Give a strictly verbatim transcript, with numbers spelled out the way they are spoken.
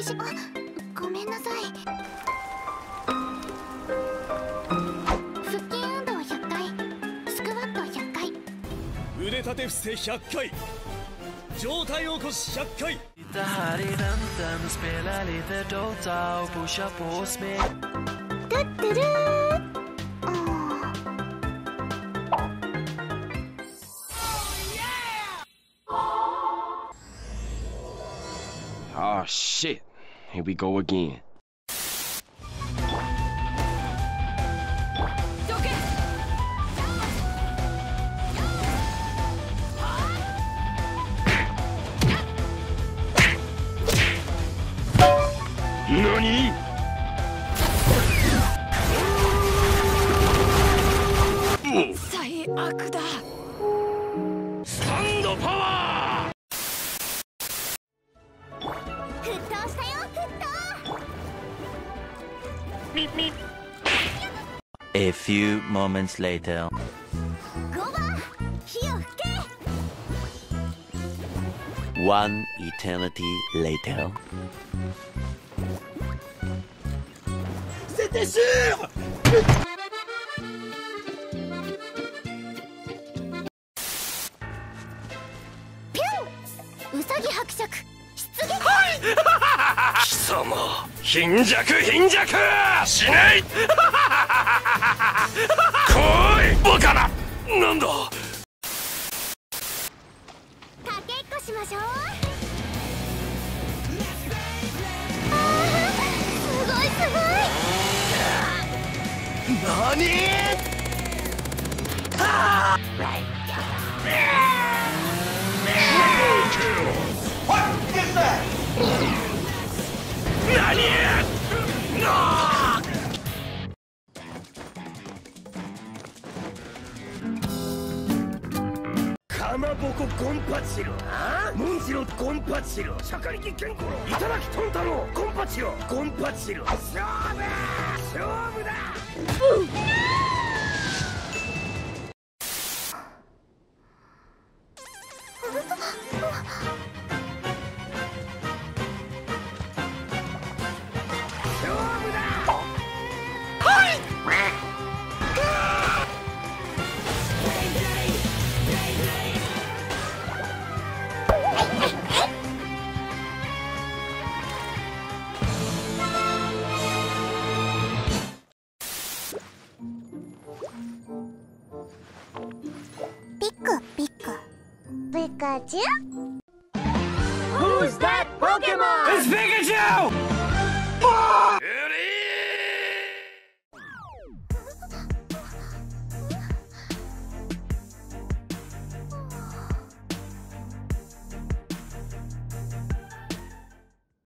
しあごめんなさい。腹筋運動ひゃっかい、スクワットひゃっかい、 腕立て伏せひゃっかい、上体起こしひゃっかい。 トゥットゥルー。 Oh shit, here we go again. NANI? 最悪だ。 スタンドパワー。 沸騰したよ、沸騰。 ミミ。 A few moments later. ゴバ、火を吹け。 One eternity later. C'était sûr! ピュン、ウサギ伯爵出撃。 貴様、貧弱貧弱しない。来いバカな。なんだ。 かけっこしましょう。すごいすごい。 何？はあ！What is that? 何？なあ！かまぼこゴンパチロ、モンジロゴンパチロ、シャカリキケンコロ、いただきトンタロゴンパチロ、ゴンパチロ、勝負勝負だ。 ピクピクピカチュウ。 Who's that Pokemon? It's Pikachu!